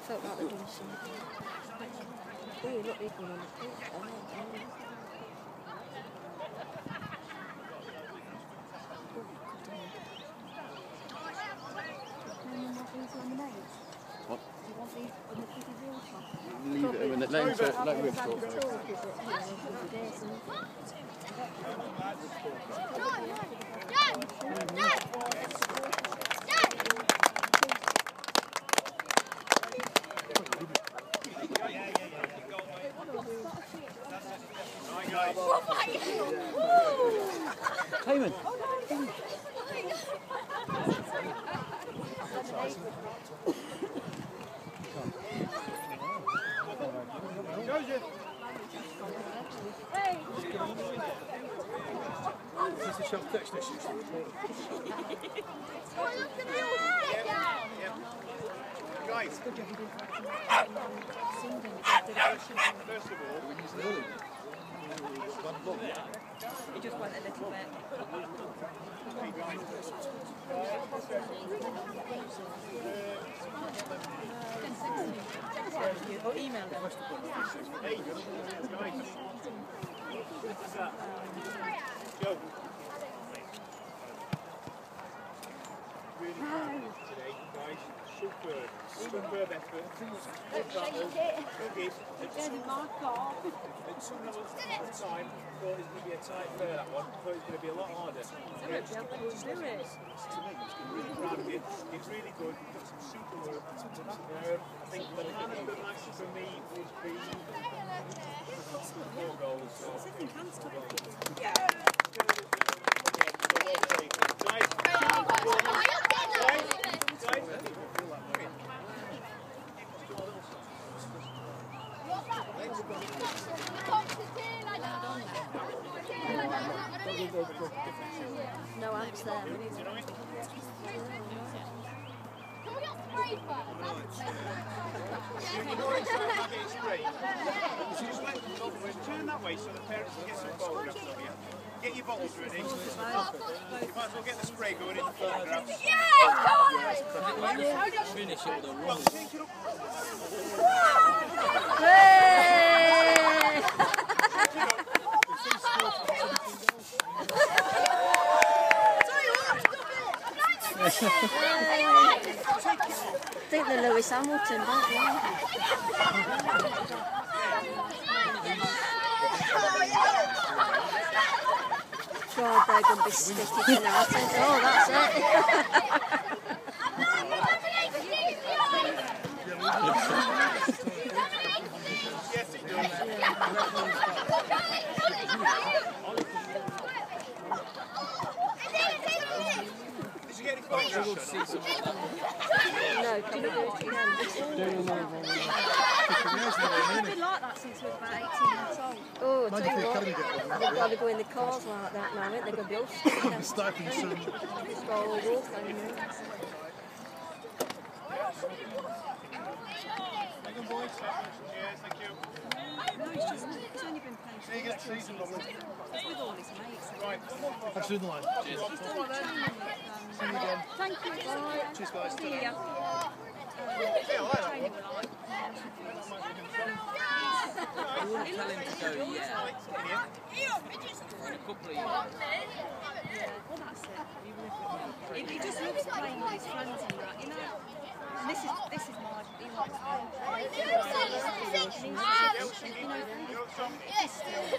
felt like they'd done something. Oh, look, they've gone on the pitch. What? Do you want these on the pretty real top? Leave it in the name, so let me talk. Payment. Is this a shop technician? Guys, first of all, He just went a little bit. Or email them. hey, guys, Joe. Really proud of you today, guys. Superb effort. At some level of time, I thought it was going to be a tight fair, that one. I thought it was going to be a lot harder. Do it. To me, I'm really proud of you. It's really good. You've got some super work. I think the man of the match for me would be 4 goals. So. Yeah. No amps there. Turn that way so the parents can get some photographs of you. Get your bottles ready. You might as well get the spray going in the photographs. Finish it with a Well, take it up. I think they're Lewis Hamilton, don't they? God, they're going to be sticky tonight. Oh, that's it. Yes, it does. Did you get any photographs? No, can we do it again? I've been like that since I was about 18 months old. Oh, I tell you what, they've got to go in the cars like that now, ain't they? They're going to be all stuck. Just all walk anymore. Yes, thank you. No, he's only been playing. So you get season He's with all his mates. right. That's in the line. Cheers. He's done training with, See you again. thank you. Cheers, guys. See ya. Training with like. I wouldn't tell him to go yet. In a couple of years. Well, that's it. He just loves playing with his friends and that, you know. And this is my, he likes